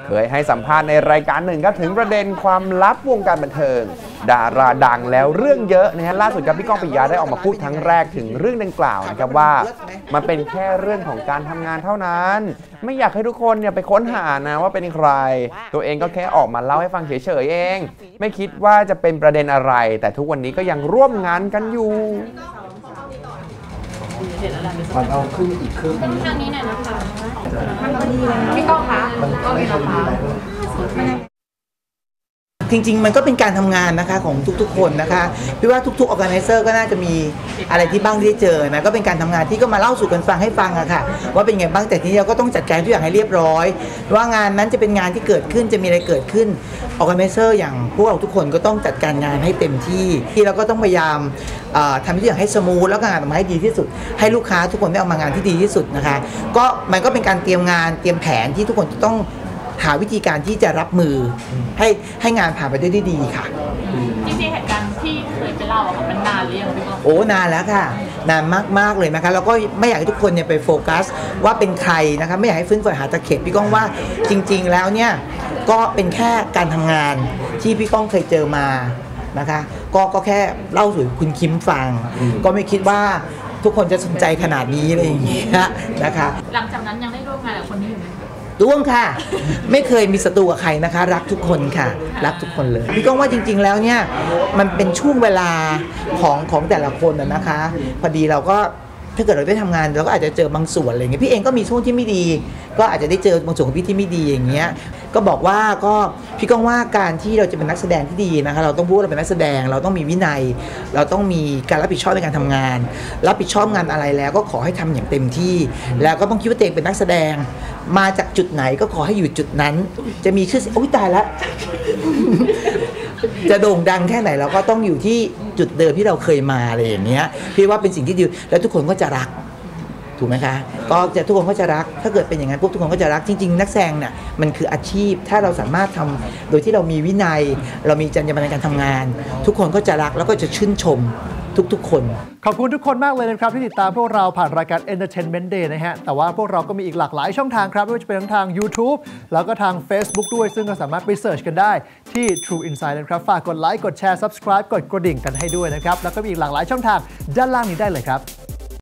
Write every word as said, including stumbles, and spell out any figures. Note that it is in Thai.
เคยให้สัมภาษณ์ในรายการหนึ่งครับถึงประเด็นความลับวงการบันเทิงดาราดังแล้วเรื่องเยอะนะฮะล่าสุดครับพี่ก้องปิยะได้ออกมาพูดครั้งแรกถึงเรื่องดังกล่าวนะครับว่ามันเป็นแค่เรื่องของการทำงานเท่านั้นไม่อยากให้ทุกคนเนี่ยไปค้นหานะว่าเป็นใครตัวเองก็แค่ออกมาเล่าให้ฟังเฉยๆเองไม่คิดว่าจะเป็นประเด็นอะไรแต่ทุกวันนี้ก็ยังร่วมงานกันอยู่มันเอาขึ้นอีกครึ่งนึงทางนี้หน่อยนะคะพี่ก้องคะมันก็มีนะคะจริงๆมันก็เป็นการทำงานนะคะของทุกๆคนนะคะพี่ว่าทุกๆ organizer ก็น่าจะมีอะไรที่บ้างที่เจอนะก็เป็นการทำงานที่ก็มาเล่าสู่กันฟังให้ฟังอะค่ะว่าเป็นไงบ้างแต่ทีนี้เราก็ต้องจัดการทุกอย่างให้เรียบร้อยว่างานนั้นจะเป็นงานที่เกิดขึ้นจะมีอะไรเกิดขึ้น organizer อย่างพวกเราทุกคนก็ต้องจัดการงานให้เต็มที่ที่เราก็ต้องพยายามทำทุกอย่างให้สมูทแล้วก็งานออกมาให้ดีที่สุดให้ลูกค้าทุกคนได้ออกมางานที่ดีที่สุดนะคะก็มันก็เป็นการเตรียมงานเตรียมแผนที่ทุกคนจะต้องหาวิธีการที่จะรับมือให้ให้งานผ่านไปได้ดีค่ะจริงๆเหตุการณ์ที่เคยไปเล่าอะมันนานหรือยังพี่ก้องโอ้นานแล้วค่ะนานมากๆเลยนะคะแล้วก็ไม่อยากให้ทุกคนเนี่ยไปโฟกัสว่าเป็นใครนะคะไม่อยากให้ฟื้นฟูหาตะเข็บพี่ก้องว่าจริงๆแล้วเนี่ยก็เป็นแค่การทำงานที่พี่ก้องเคยเจอมานะคะก็ก็แค่เล่าสู่คุณคิมฟังก็ไม่คิดว่าทุกคนจะสนใจขนาดนี้อะไรอย่างเงี้ยนะคะหลังจากนั้นยังได้ร่วมงานกับคนนี้อยู่ไหมร่วมค่ะไม่เคยมีศัตรูกับใครนะคะรักทุกคนค่ะรักทุกคนเลยพี่ก้องว่าจริงๆแล้วเนี่ยมันเป็นช่วงเวลาของของแต่ละคนนะคะพอดีเราก็ถ้าเกิดเราได้ทำงานเราก็อาจจะเจอบางส่วนอะไรเงี้ยพี่เองก็มีช่วงที่ไม่ดีก็อาจจะได้เจอบางส่วนของพี่ที่ไม่ดีอย่างเงี้ยก็บอกว่าก็พี่ก้องว่าการที่เราจะเป็นนักแสดงที่ดีนะคะเราต้องพูดเราเป็นนักแสดงเราต้องมีวินัยเราต้องมีการรับผิดชอบในการทำงานรับผิดชอบงานอะไรแล้วก็ขอให้ทำอย่างเต็มที่แล้วก็ต้องคิดว่าตัวเองเป็นนักแสดงมาจากจุดไหนก็ขอให้อยู่จุดนั้นจะมีชื่อโอ๊ยตายแล้วจะโด่งดังแค่ไหนเราก็ต้องอยู่ที่จุดเดิมที่เราเคยมาอะไรอย่างเงี้ยพี่ว่าเป็นสิ่งที่ดีแล้วทุกคนก็จะรักถูกไหมคะก็จะทุกคนก็จะรักถ้าเกิดเป็นอย่างนั้นปุ๊บทุกคนก็จะรักจริงๆนักแสดงเนี่ยมันคืออาชีพถ้าเราสามารถทำโดยที่เรามีวินัยเรามีจรรยาบรรณในการทำงานทุกคนก็จะรักแล้วก็จะชื่นชมทุกๆคนขอบคุณทุกคนมากเลยนะครับที่ติดตามพวกเราผ่านรายการ Entertainment Day นะฮะแต่ว่าพวกเราก็มีอีกหลากหลายช่องทางครับไม่ว่าจะเป็นทั้งทาง YouTube แล้วก็ทาง Facebook ด้วยซึ่งก็สามารถไปเสิร์ชกันได้ที่ True Insight นะครับฝากกดไลค์กดแชร์ Subscribe กดกระดิ่งกันให้ด้วยนะครับแล้วก็มีอีกหลากหลายช่องทางด้านล่างนี้ได้เลยครับ